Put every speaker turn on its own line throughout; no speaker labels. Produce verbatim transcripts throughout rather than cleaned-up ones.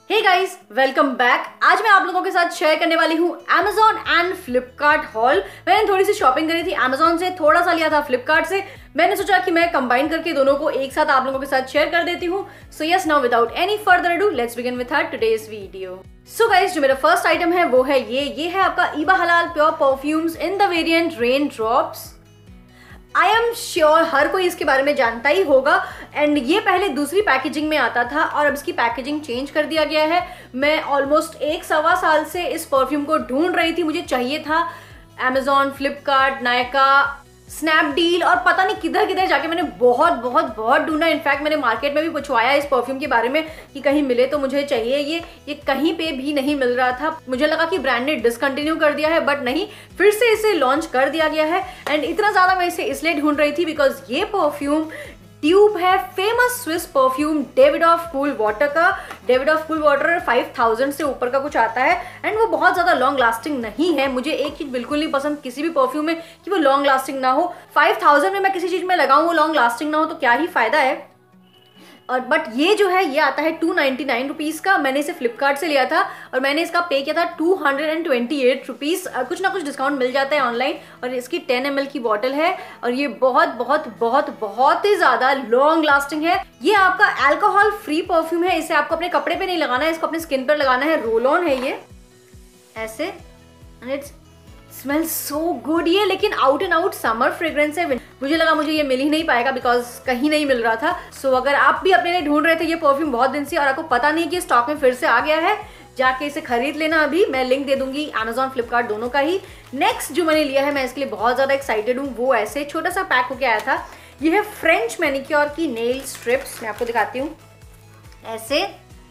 Hey guys, welcome back. आज मैं आप लोगों के साथ शेयर करने वाली हूँ Amazon एंड Flipkart हॉल। मैंने थोड़ी सी शॉपिंग करी थी Amazon से, थोड़ा सा लिया था Flipkart से। मैंने सोचा कि मैं कंबाइन करके दोनों को एक साथ आप लोगों के साथ शेयर कर देती हूँ। So yes, now without any further ado let's begin with our today's video. So guys, जो मेरा फर्स्ट आइटम है वो है ये ये है आपका ईबा हलाल pure perfumes in the variant rain drops. I am sure हर कोई इसके बारे में जानता ही होगा। एंड ये पहले दूसरी पैकेजिंग में आता था और अब इसकी पैकेजिंग चेंज कर दिया गया है। मैं ऑलमोस्ट एक सवा साल से इस परफ्यूम को ढूंढ रही थी, मुझे चाहिए था। Amazon, फ्लिपकार्ट, नायका, स्नैपडील और पता नहीं किधर किधर जाके मैंने बहुत बहुत बहुत ढूंढा। इनफैक्ट मैंने मार्केट में भी पूछवाया इस परफ्यूम के बारे में कि कहीं मिले तो मुझे चाहिए। ये ये कहीं पे भी नहीं मिल रहा था। मुझे लगा कि ब्रांड ने डिसकंटिन्यू कर दिया है, बट नहीं, फिर से इसे लॉन्च कर दिया गया है। एंड इतना ज़्यादा मैं इसे इसलिए ढूंढ रही थी बिकॉज ये परफ्यूम ट्यूब है famous Swiss perfume Davidoff Cool Water का। Davidoff Cool Water five thousand से ऊपर का कुछ आता है एंड वो बहुत ज़्यादा लॉन्ग लास्टिंग नहीं है। मुझे एक चीज़ बिल्कुल नहीं पसंद किसी भी परफ्यूम में कि वो लॉन्ग लास्टिंग ना हो। फाइव थाउजेंड में मैं किसी चीज़ में लगाऊं वो लॉन्ग लास्टिंग ना हो तो क्या ही फायदा है। और बट ये जो है ये आता है टू नाइन्टी नाइन रुपीज़ का। मैंने इसे फ्लिपकार्ट से लिया था और मैंने इसका पे किया था two hundred and twenty eight rupees. कुछ ना कुछ डिस्काउंट मिल जाता है ऑनलाइन। और इसकी टेन एम एल की बॉटल है और ये बहुत बहुत बहुत बहुत ही ज़्यादा लॉन्ग लास्टिंग है। ये आपका अल्कोहल फ्री परफ्यूम है। इसे आपको अपने कपड़े पे नहीं लगाना है, इसको अपने स्किन पर लगाना है। रोल ऑन है ये ऐसे and it's smell so good. ये लेकिन out and out summer fragrance है। मुझे लगा मुझे ये मिल ही नहीं पाएगा बिकॉज कहीं नहीं मिल रहा था। सो so, अगर आप भी अपने लिए ढूंढ रहे थे ये परफ्यूम बहुत दिन से और आपको पता नहीं कि स्टॉक में फिर से आ गया है, जाके इसे खरीद लेना। अभी मैं लिंक दे दूंगी Amazon, फ्लिपकार्ट दोनों का ही। नेक्स्ट जो मैंने लिया है, मैं इसके लिए बहुत ज़्यादा एक्साइटेड हूँ। वो ऐसे छोटा सा पैक होके आया था। ये है फ्रेंच मैनिक्योर की नेल स्ट्रिप्स। मैं आपको दिखाती हूँ ऐसे।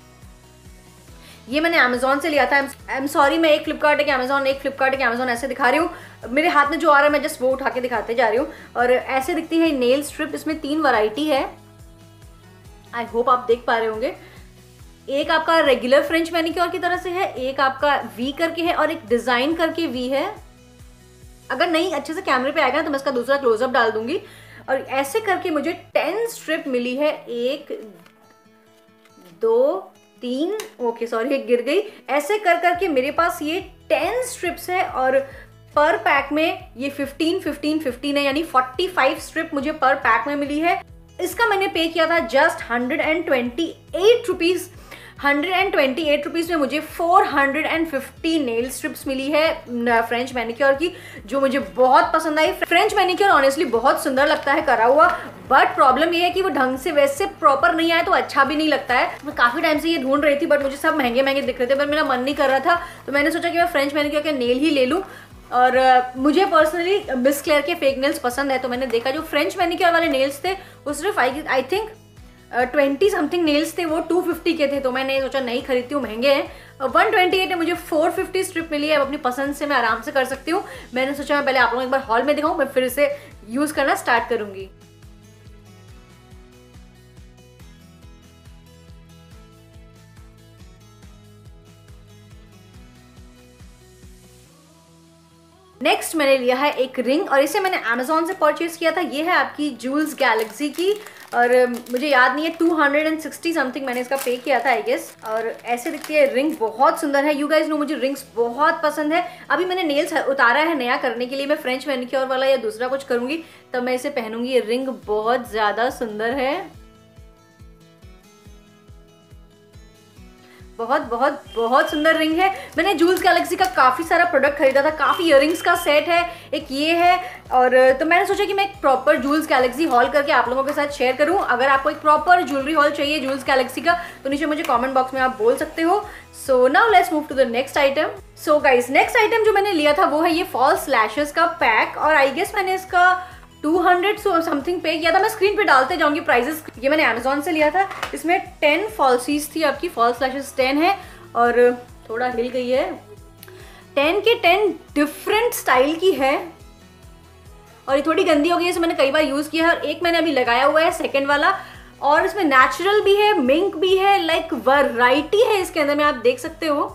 ये मैंने Amazon से लिया था। आई एम सॉरी, मैं एक फ्लिपकार्ट एक Amazon एक फ्लिपकार्ट एक Amazon ऐसे दिखा रही हूँ। मेरे हाथ में जो आ रहा है मैं जस्ट वो उठा के दिखाते जा रही हूँ। और ऐसे दिखती है नेल स्ट्रिप। इसमें तीन वैरायटी है, आई होप आप देख पा रहे होंगे। एक आपका रेगुलर फ्रेंच मैनिक्योर की तरह से है, एक आपका वी करके है और एक डिजाइन करके वी है। अगर नहीं अच्छे से कैमरे पे आएगा तो मैं इसका दूसरा क्लोजअप डाल दूंगी। और ऐसे करके मुझे टेन स्ट्रिप मिली है। एक दो तीन, ओके सॉरी एक गिर गई। ऐसे कर करके मेरे पास ये टेन स्ट्रिप्स है और पर पैक में ये फिफ्टीन फिफ्टीन फिफ्टीन है, यानी फोर्टी फाइव स्ट्रिप मुझे पर पैक में मिली है। इसका मैंने पे किया था just hundred and twenty eight rupees. Hundred and twenty eight rupees में मुझे four hundred and fifty nail strips मिली है फ्रेंच मैनिक्योर की, जो मुझे बहुत पसंद आई। फ्रेंच मैनिक्योर ऑनेस्टली बहुत सुंदर लगता है करा हुआ, बट प्रॉब्लम ये है कि वो ढंग से वैसे प्रॉपर नहीं आया तो अच्छा भी नहीं लगता है। मैं काफ़ी टाइम से ये ढूंढ रही थी बट मुझे सब महंगे महंगे दिख रहे थे, पर मेरा मन नहीं कर रहा था। तो मैंने सोचा कि मैं फ्रेंच मैनिक्योर के नेल ही ले लूँ। और uh, मुझे पर्सनली मिस क्लेयर के फेक नेल्स पसंद है, तो मैंने देखा जो फ्रेंच मैनिक्योर वाले नेल्स थे वो सिर्फ I I think twenty something nails थे, वो टू फिफ्टी के थे। तो मैंने सोचा नहीं खरीदती हूँ, महंगे हैं। वन ट्वेंटी एट में मुझे फोर फिफ्टी स्ट्रिप मिली है। अब अपनी पसंद से मैं आराम से कर सकती हूँ। मैंने सोचा मैं पहले आप लोगों को एक बार हॉल में दिखाऊँ, मैं फिर इसे यूज़ करना स्टार्ट करूँगी। नेक्स्ट मैंने लिया है एक रिंग और इसे मैंने Amazon से परचेज किया था। ये है आपकी जूल्स गैलेक्सी की और मुझे याद नहीं है two hundred and sixty something मैंने इसका पे किया था आई गेस। और ऐसे दिखती है रिंग, बहुत सुंदर है। यू गाइस नो मुझे रिंग्स बहुत पसंद है। अभी मैंने नेल्स उतारा है नया करने के लिए। मैं फ्रेंच मैनिक्योर वाला या दूसरा कुछ करूँगी तब मैं इसे पहनूंगी। ये रिंग बहुत ज़्यादा सुंदर है, बहुत बहुत बहुत सुंदर रिंग है। मैंने जूल्स गैलेक्सी का काफ़ी सारा प्रोडक्ट खरीदा था, काफ़ी इयररिंग्स का सेट है, एक ये है। और तो मैंने सोचा कि मैं एक प्रॉपर जूल्स गैलेक्सी हॉल करके आप लोगों के साथ शेयर करूं। अगर आपको एक प्रॉपर ज्वेलरी हॉल चाहिए जूल्स गैलेक्सी का तो नीचे मुझे कमेंट बॉक्स में आप बोल सकते हो। So now let's move to the next item. So guys, next item जो मैंने लिया था वो है ये फॉल्स लैशेस का पैक और आई गेस मैंने इसका टू हंड्रेड समथिंग पे किया था। मैं स्क्रीन पे डालते जाऊंगी प्राइजेस। ये मैंने Amazon से लिया था। इसमें टेन फॉल्सीज थी, आपकी फॉल्स लैशेस टेन है और थोड़ा हिल गई है। टेन के टेन डिफरेंट स्टाइल की है और ये थोड़ी गंदी हो गई है, इसे मैंने कई बार यूज़ किया है। और एक मैंने अभी लगाया हुआ है सेकेंड वाला, और इसमें नेचुरल भी है, मिंक भी है, लाइक वैरायटी है इसके अंदर में, आप देख सकते हो।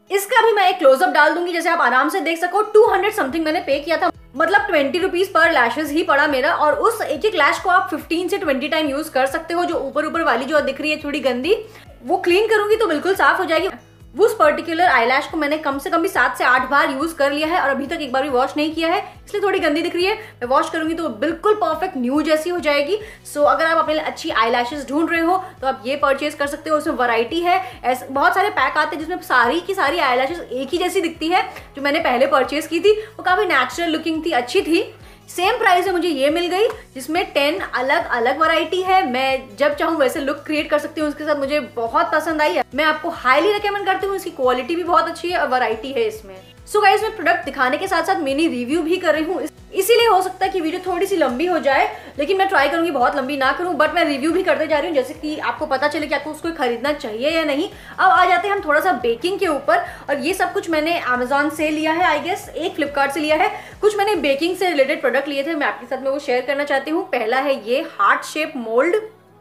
इसका भी मैं एक क्लोजअप डाल दूंगी, जैसे आप आराम से देख सको। टू हंड्रेड समथिंग मैंने पे किया था, मतलब ट्वेंटी रुपीज पर लैशेज ही पड़ा मेरा। और उस एक एक लैश को आप फिफ्टीन से ट्वेंटी टाइम यूज कर सकते हो। जो ऊपर ऊपर वाली जो दिख रही है थोड़ी गंदी, वो क्लीन करूंगी तो बिल्कुल साफ हो जाएगी। उस पर्टिकुलर आईलैश को मैंने कम से कम भी सात से आठ बार यूज कर लिया है और अभी तक एक बार भी वॉश नहीं किया है, इसलिए थोड़ी गंदी दिख रही है। मैं वॉश करूंगी तो बिल्कुल परफेक्ट न्यू जैसी हो जाएगी। सो so, अगर आप अपने लिए अच्छी आईलैशेस ढूंढ रहे हो तो आप ये परचेज कर सकते हो। उसमें वैरायटी है, ऐसे बहुत सारे पैक आते हैं जिसमें सारी की सारी आईलैशेस एक ही जैसी दिखती है। जो मैंने पहले परचेज की थी वो काफी नेचुरल लुकिंग थी, अच्छी थी। सेम प्राइस में मुझे ये मिल गई जिसमें टेन अलग अलग वैरायटी है। मैं जब चाहूँ वैसे लुक क्रिएट कर सकती हूँ उसके साथ। मुझे बहुत पसंद आई है, मैं आपको हाईली रिकमेंड करती हूँ। इसकी क्वालिटी भी बहुत अच्छी है और वैरायटी है इसमें। सो गाइस, मैं प्रोडक्ट दिखाने के साथ साथ मिनी रिव्यू भी कर रही हूँ, इसीलिए हो सकता है कि वीडियो थोड़ी सी लंबी हो जाए, लेकिन मैं ट्राई करूंगी बहुत लंबी ना करूं। बट मैं रिव्यू भी करते जा रही हूँ जैसे कि आपको पता चले कि आपको उसको खरीदना चाहिए या नहीं। अब आ जाते हैं हम थोड़ा सा बेकिंग के ऊपर। और ये सब कुछ मैंने अमेजॉन से लिया है, आई गेस एक फ्लिपकार्ट से लिया है। कुछ मैंने बेकिंग से रिलेटेड प्रोडक्ट लिए थे, मैं आपके साथ में वो शेयर करना चाहती हूँ। पहला है ये हार्ट शेप मोल्ड।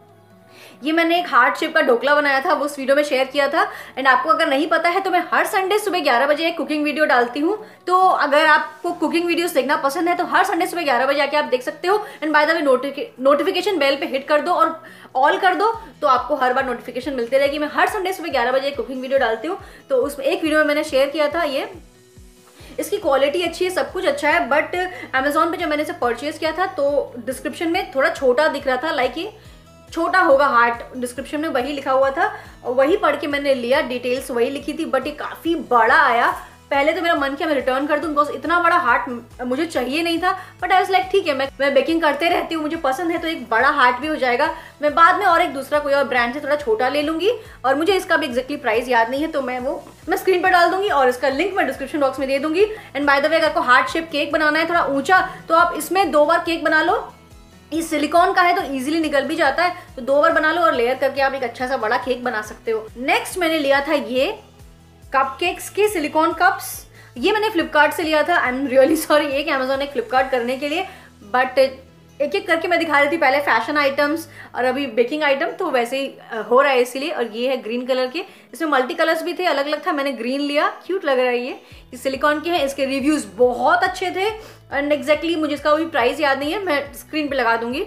ये मैंने एक हार्ट शेप का ढोकला बनाया था, वो उस वीडियो में शेयर किया था। एंड आपको अगर नहीं पता है तो मैं हर संडे सुबह ग्यारह बजे एक कुकिंग वीडियो डालती हूँ। तो अगर आपको कुकिंग वीडियोस देखना पसंद है तो हर संडे सुबह ग्यारह बजे आके आप देख सकते हो। And by the way notification bell पे हिट कर दो और ऑल कर दो, तो आपको हर बार नोटिफिकेशन मिलती रहेगी। मैं हर संडे सुबह ग्यारह बजे एक कुकिंग वीडियो डालती हूँ। तो उसमें एक वीडियो में मैंने शेयर किया था ये। इसकी क्वालिटी अच्छी है, सब कुछ अच्छा है। बट अमेजोन पे जब मैंने इसे परचेज किया था तो डिस्क्रिप्शन में थोड़ा छोटा दिख रहा था, लाइक ये छोटा होगा हार्ट, डिस्क्रिप्शन में वही लिखा हुआ था और वही पढ़ के मैंने लिया, डिटेल्स वही लिखी थी। बट ये काफ़ी बड़ा आया। पहले तो मेरा मन किया मैं रिटर्न कर दूं, बिकॉज इतना बड़ा हार्ट मुझे चाहिए नहीं था। बट आई वाज लाइक ठीक है, मैं मैं बेकिंग करते रहती हूँ, मुझे पसंद है, तो एक बड़ा हार्ट भी हो जाएगा। मैं बाद में और एक दूसरा कोई और ब्रांड से थोड़ा छोटा ले लूंगी। और मुझे इसका भी एक्जैक्टली प्राइस याद नहीं है, तो मैं वो मैं स्क्रीन पर डाल दूंगी और इसका लिंक मैं डिस्क्रिप्शन बॉक्स में दे दूंगी। एंड बाय द वे, अगर आपको हार्ट शेप केक बनाना है थोड़ा ऊंचा, तो आप इसमें दो बार केक बना लो। ये सिलिकॉन का है तो इजीली निकल भी जाता है, तो दो बार बना लो और लेयर करके आप एक अच्छा सा बड़ा केक बना सकते हो। नेक्स्ट मैंने लिया था ये कपकेक्स के सिलिकॉन कप्स। ये मैंने फ्लिपकार्ट से लिया था। आई एम रियली सॉरी एक अमेजोन ने फ्लिपकार्ट करने के लिए, बट एक एक करके मैं दिखा रही थी, पहले फैशन आइटम्स और अभी बेकिंग आइटम, तो वैसे ही हो रहा है इसीलिए। और ये है ग्रीन कलर के, इसमें मल्टी कलर्स भी थे, अलग अलग था, मैंने ग्रीन लिया, क्यूट लग रहा है ये। ये सिलिकॉन के हैं, इसके रिव्यूज बहुत अच्छे थे। एंड एग्जैक्टली मुझे इसका भी प्राइस याद नहीं है, मैं स्क्रीन पे लगा दूंगी।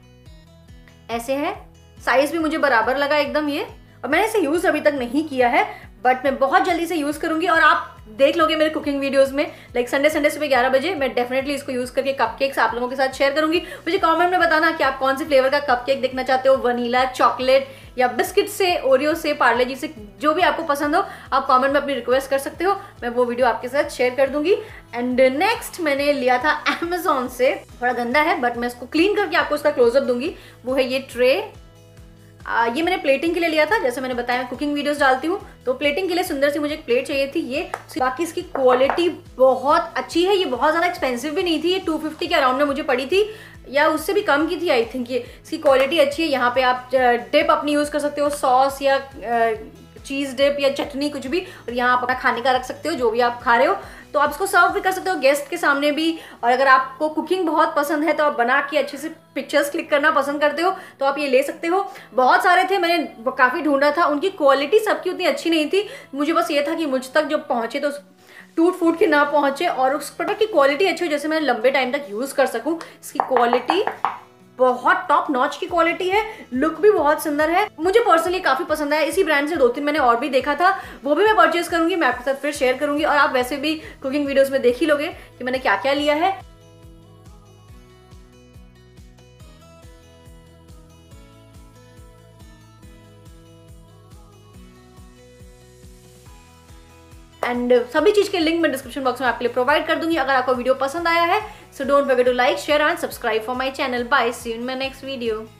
ऐसे है, साइज भी मुझे बराबर लगा एकदम ये। और मैंने इसे यूज अभी तक नहीं किया है, बट मैं बहुत जल्दी से यूज करूंगी और आप देख लोगे मेरे कुकिंग वीडियोस में। लाइक संडे संडे सुबह ग्यारह बजे मैं डेफिनेटली इसको यूज करके कपकेक्स आप लोगों के साथ शेयर करूंगी। मुझे कमेंट में बताना कि आप कौन से फ्लेवर का कपकेक देखना चाहते हो, वनीला, चॉकलेट या बिस्किट से, ओरियो से, पार्ले जी से, जो भी आपको पसंद हो आप कमेंट में अपनी रिक्वेस्ट कर सकते हो, मैं वो वीडियो आपके साथ शेयर कर दूंगी। एंड नेक्स्ट मैंने लिया था अमेजोन से, थोड़ा गंदा है बट मैं इसको क्लीन करके आपको इसका क्लोजअप दूंगी। वो है ये ट्रे। आ, ये मैंने प्लेटिंग के लिए लिया था, जैसे मैंने बताया मैं कुकिंग वीडियोस डालती हूँ, तो प्लेटिंग के लिए सुंदर सी मुझे एक प्लेट चाहिए थी ये। बाकी इसकी क्वालिटी बहुत अच्छी है, ये बहुत ज़्यादा एक्सपेंसिव भी नहीं थी, ये टू फिफ्टी के अराउंड में मुझे पड़ी थी या उससे भी कम की थी आई थिंक। ये इसकी क्वालिटी अच्छी है। यहाँ पे आप डिप अपनी यूज़ कर सकते हो, सॉस या चीज़ डिप या चटनी कुछ भी, और यहाँ आप अपना खाने का रख सकते हो जो भी आप खा रहे हो। तो आप इसको सर्व भी कर सकते हो गेस्ट के सामने भी। और अगर आपको कुकिंग बहुत पसंद है तो आप बना के अच्छे से पिक्चर्स क्लिक करना पसंद करते हो तो आप ये ले सकते हो। बहुत सारे थे, मैंने काफ़ी ढूंढा था, उनकी क्वालिटी सबकी उतनी अच्छी नहीं थी। मुझे बस ये था कि मुझ तक जब पहुँचे तो टूट फूट के ना पहुँचे और उस प्रोडक्ट की क्वालिटी अच्छी हो, जैसे मैं लंबे टाइम तक यूज़ कर सकूँ। इसकी क्वालिटी बहुत टॉप नॉच की क्वालिटी है, लुक भी बहुत सुंदर है, मुझे पर्सनली काफी पसंद आया। इसी ब्रांड से दो तीन मैंने और भी देखा था, वो भी मैं परचेज करूंगी, मैं आपके साथ फिर शेयर करूंगी। और आप वैसे भी कुकिंग वीडियोस में देख ही लोगे कि मैंने क्या क्या लिया है। एंड सभी चीज के लिंक मैं डिस्क्रिप्शन बॉक्स में आपके लिए प्रोवाइड कर दूंगी अगर आपको वीडियो पसंद आया है। So don't forget to like, share and subscribe for my channel. Bye, see you in my next video.